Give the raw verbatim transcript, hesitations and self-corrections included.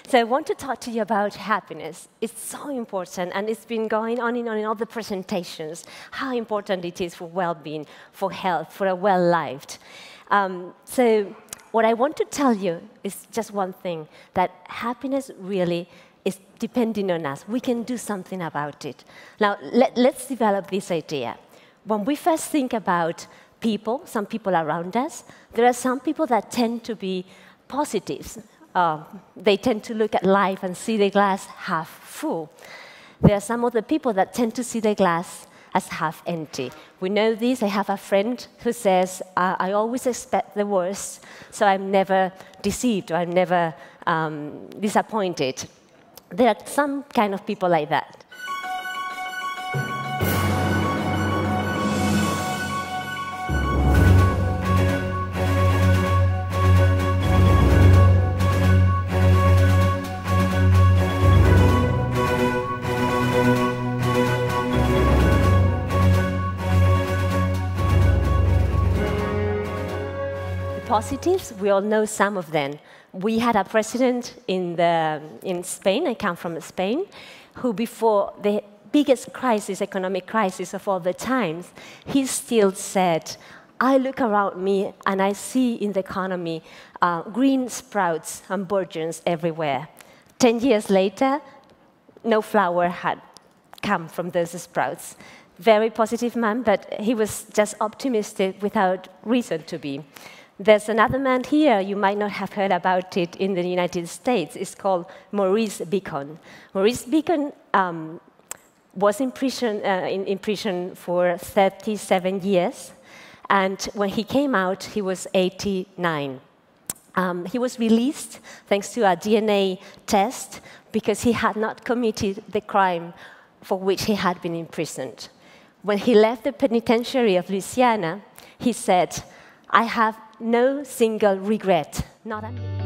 So I want to talk to you about happiness. It's so important, and it's been going on and on in all the presentations, how important it is for well-being, for health, for a well-lived. Um, so what I want to tell you is just one thing, that happiness really is depending on us. We can do something about it. Now, let, let's develop this idea. When we first think about people, some people around us, there are some people that tend to be positives. Uh, they tend to look at life and see the glass half full. There are some other people that tend to see the glass as half empty. We know this. I have a friend who says, uh, I always expect the worst, so I'm never deceived or I'm never um, disappointed. There are some kind of people like that. Positives, we all know some of them. We had a president in, the, in Spain, I come from Spain, who before the biggest crisis, economic crisis of all the times, he still said, I look around me and I see in the economy uh, green sprouts and burgeons everywhere. Ten years later, no flower had come from those sprouts. Very positive man, but he was just optimistic without reason to be. There's another man here, you might not have heard about it in the United States. It's called Maurice Beacon. Maurice Beacon um, was in prison, uh, in, in prison for thirty-seven years, and when he came out, he was eighty-nine. Um, he was released thanks to a D N A test because he had not committed the crime for which he had been imprisoned. When he left the penitentiary of Louisiana, he said, I have no single regret, not a